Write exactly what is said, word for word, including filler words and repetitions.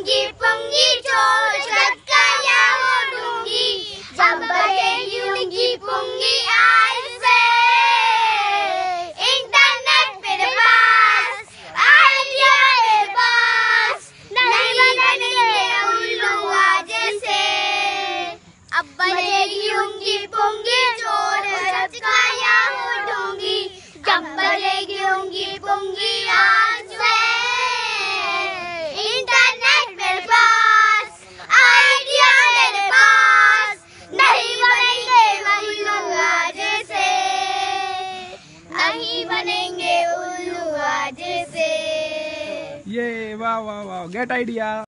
लूंगी पुंगी चोर चटकाया उड़ूंगी, जब बढ़ेगी लूंगी पुंगी आज से। इंटरनेट मेरे पास, आइडिया मेरे पास, नहीं बनेंगे उल्लू आज से। अब बढ़ेगी लूंगी पुंगी चोर चटकाया उड़ूंगी, जब बढ़ेगी लूंगी पुंगी आज से। इंटरनेट मेरे पास, आइडिया मेरे पास, नहीं बनेंगे उल्लू आज से, नहीं बनेंगे उल्लू आज से। ये वाह वाह वाह, गेट आइडिया।